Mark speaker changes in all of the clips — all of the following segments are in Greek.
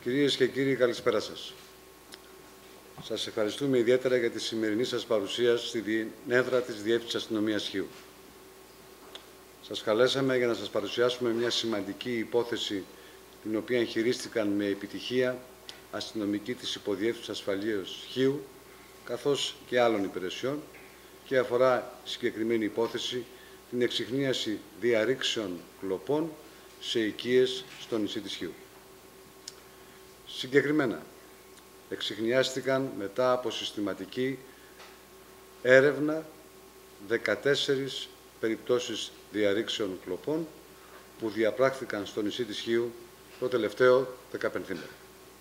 Speaker 1: Κυρίες και κύριοι, καλησπέρα σας. Σας ευχαριστούμε ιδιαίτερα για τη σημερινή σας παρουσία στη έδρα της Διεύθυνσης Αστυνομίας Χίου. Σας καλέσαμε για να σας παρουσιάσουμε μια σημαντική υπόθεση την οποία εγχειρίστηκαν με επιτυχία αστυνομικοί της Υποδιεύθυνσης Ασφαλείας Χίου καθώς και άλλων υπηρεσιών και αφορά συγκεκριμένη υπόθεση την εξιχνίαση διαρρήξεων κλοπών σε οικίες στο νησί της Χίου. Συγκεκριμένα, εξιχνιάστηκαν μετά από συστηματική έρευνα 14 περιπτώσεις διαρρήξεων κλοπών που διαπράχθηκαν στο νησί της Χίου το τελευταίο 15 μέρα.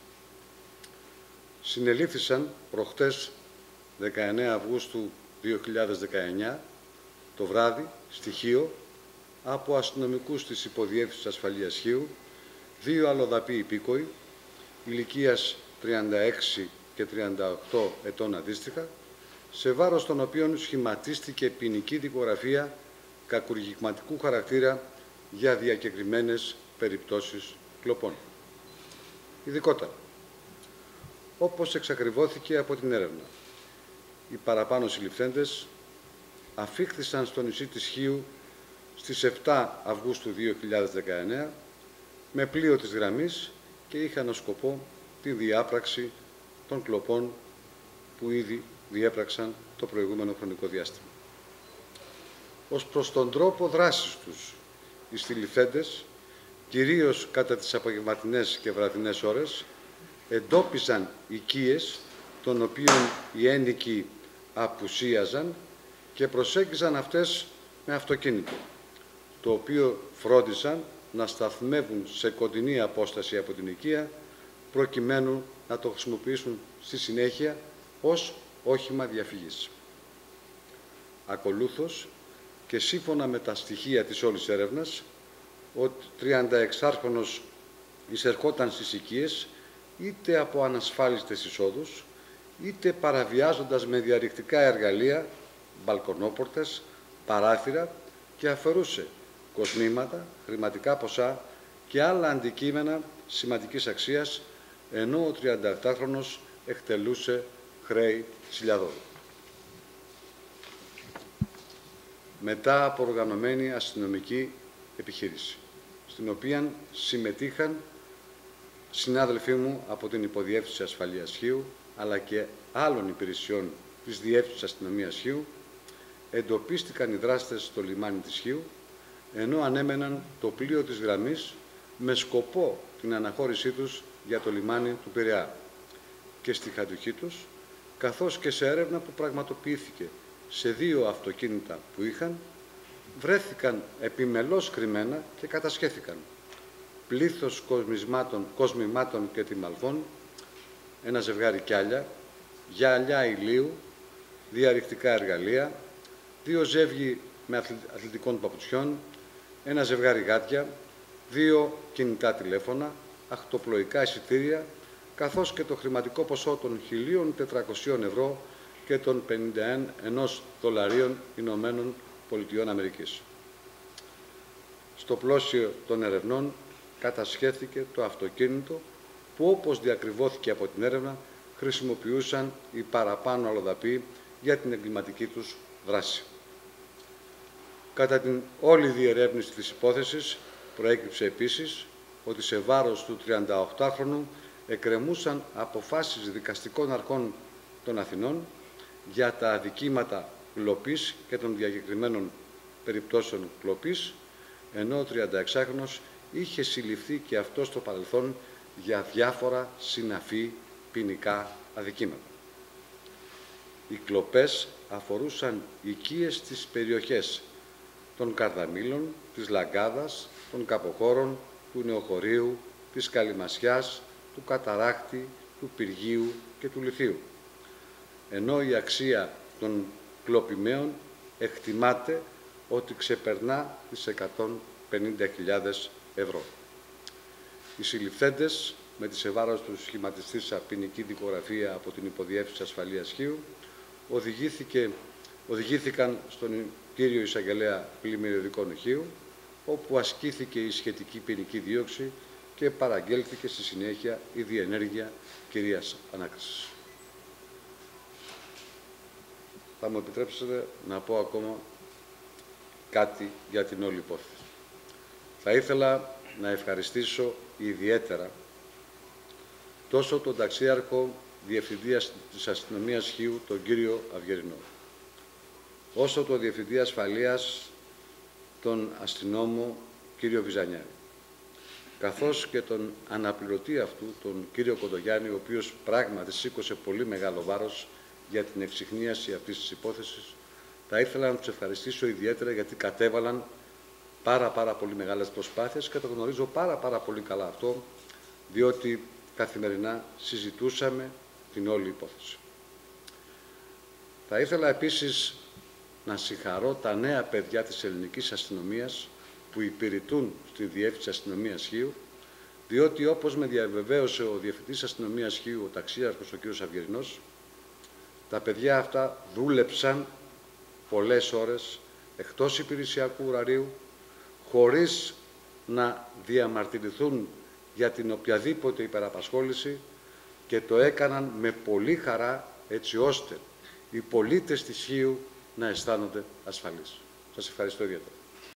Speaker 1: Συνελήφθησαν προχτές 19 Αυγούστου 2019 το βράδυ στη Χίο από αστυνομικούς της Υποδιεύθυνσης Ασφαλείας Χίου 2 αλλοδαποί υπήκοοι ηλικίας 36 και 38 ετών αντίστοιχα, σε βάρος των οποίων σχηματίστηκε ποινική δικογραφία κακουργηματικού χαρακτήρα για διακεκριμένες περιπτώσεις κλοπών. Ειδικότερα, όπως εξακριβώθηκε από την έρευνα, οι παραπάνω συλληφθέντες αφήχθησαν στο νησί της Χίου στις 7 Αυγούστου 2019 με πλοίο της γραμμής και είχαν ως σκοπό τη διάπραξη των κλοπών που ήδη διέπραξαν το προηγούμενο χρονικό διάστημα. Ως προς τον τρόπο δράσης τους, οι συλληφθέντες, κυρίως κατά τις απογευματινές και βραδινές ώρες, εντόπιζαν οικίες των οποίων οι ένοικοι απουσίαζαν και προσέγγιζαν αυτές με αυτοκίνητο, το οποίο φρόντισαν να σταθμεύουν σε κοντινή απόσταση από την οικία, προκειμένου να το χρησιμοποιήσουν στη συνέχεια ως όχημα διαφυγής. Ακολούθως, και σύμφωνα με τα στοιχεία της όλης έρευνας, ο 36χρονος εισερχόταν στις οικίες είτε από ανασφάλιστες εισόδους, είτε παραβιάζοντας με διαρρηκτικά εργαλεία, μπαλκονόπορτες, παράθυρα και αφαιρούσε κοσμήματα, χρηματικά ποσά και άλλα αντικείμενα σημαντικής αξίας, ενώ ο 37χρονος εκτελούσε χρέη χιλιαδών. Μετά από οργανωμένη αστυνομική επιχείρηση, στην οποία συμμετείχαν συνάδελφοί μου από την Υποδιεύθυνση Ασφαλείας Χίου, αλλά και άλλων υπηρεσιών της Διεύθυνσης Αστυνομίας Χίου, εντοπίστηκαν οι δράστες στο λιμάνι της Χίου, ενώ ανέμεναν το πλοίο της γραμμής με σκοπό την αναχώρησή τους για το λιμάνι του Πειραιά και στη χατοχή τους, καθώς και σε έρευνα που πραγματοποιήθηκε σε 2 αυτοκίνητα που είχαν, βρέθηκαν επιμελώς κρυμμένα και κατασχέθηκαν πλήθος κοσμημάτων και τιμαλφών, ένα ζευγάρι κιάλια, γυαλιά ηλίου, διαρρηκτικά εργαλεία, 2 ζεύγοι με αθλητικών παπουτσιών, ένα ζευγάρι γάτια, 2 κινητά τηλέφωνα, ακτοπλοϊκά εισιτήρια, καθώς και το χρηματικό ποσό των 1.400 ευρώ και των 51 δολαρίων Ηνωμένων Πολιτειών Αμερικής. Στο πλώσιο των ερευνών κατασχέθηκε το αυτοκίνητο που, όπως διακριβώθηκε από την έρευνα, χρησιμοποιούσαν οι παραπάνω αλλοδαποί για την εγκληματική τους δράση. Κατά την όλη διερεύνηση της υπόθεσης, προέκυψε επίσης ότι σε βάρος του 38χρονου εκκρεμούσαν αποφάσεις δικαστικών αρχών των Αθηνών για τα αδικήματα κλοπής και των διακεκριμένων περιπτώσεων κλοπής, ενώ ο 36χρονος είχε συλληφθεί και αυτό στο παρελθόν για διάφορα συναφή ποινικά αδικήματα. Οι κλοπές αφορούσαν οικίες στις περιοχές των Καρδαμήλων, της Λαγκάδας, των Καποχώρων, του Νεοχωρίου, της Καλυμασιάς, του Καταράκτη, του Πυργίου και του Λιθίου, ενώ η αξία των κλοπημαίων εκτιμάται ότι ξεπερνά τις 150.000 ευρώ. Οι συλληφθέντες, με τη σε βάρος τους σχηματιστήσα ποινική δικογραφία από την Υποδιεύθυνση Ασφαλείας Χίου, οδηγήθηκαν στον κύριο Εισαγγελέα Πλημμυριωδικών Χίου, όπου ασκήθηκε η σχετική ποινική δίωξη και παραγγέλθηκε στη συνέχεια η διενέργεια κυρίας ανάκρισης. Θα μου επιτρέψετε να πω ακόμα κάτι για την όλη υπόθεση. Θα ήθελα να ευχαριστήσω ιδιαίτερα τόσο τον ταξίαρχο Διευθυντή της Αστυνομίας Χίου, τον κύριο Αυγερινό, όσο τον Διευθυντή Ασφαλείας, τον αστυνόμο κύριο Βυζανιάρη, καθώς και τον αναπληρωτή αυτού, τον κύριο Κοντογιάννη, ο οποίος πράγματι σήκωσε πολύ μεγάλο βάρος για την εξιχνίαση αυτής της υπόθεσης. Θα ήθελα να τους ευχαριστήσω ιδιαίτερα γιατί κατέβαλαν πάρα πολύ μεγάλες προσπάθειες και το γνωρίζω πάρα πολύ καλά αυτό, διότι καθημερινά συζητούσαμε την όλη υπόθεση. Θα ήθελα επίσης να συγχαρώ τα νέα παιδιά της ελληνικής αστυνομίας που υπηρετούν στη Διεύθυνση Αστυνομίας Χίου, διότι όπως με διαβεβαίωσε ο Διευθυντής Αστυνομίας Χίου, ο ταξίαρχος ο κ. Αυγερινός, τα παιδιά αυτά δούλεψαν πολλές ώρες εκτός υπηρεσιακού ωραρίου, χωρίς να διαμαρτυρηθούν για την οποιαδήποτε υπεραπασχόληση και το έκαναν με πολύ χαρά, έτσι ώστε οι πολίτες της Χίου να αισθάνονται ασφαλείς. Σας ευχαριστώ ιδιαίτερα.